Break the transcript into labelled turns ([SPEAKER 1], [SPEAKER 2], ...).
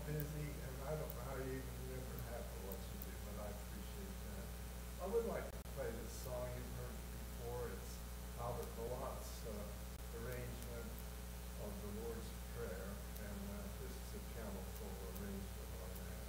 [SPEAKER 1] busy, and I don't know how you even remember half of what you do, but I appreciate that. I would like to play this song you've heard before. It's Albert Balot's arrangement of the Lord's Prayer, and this is a piano solo arrangement on that.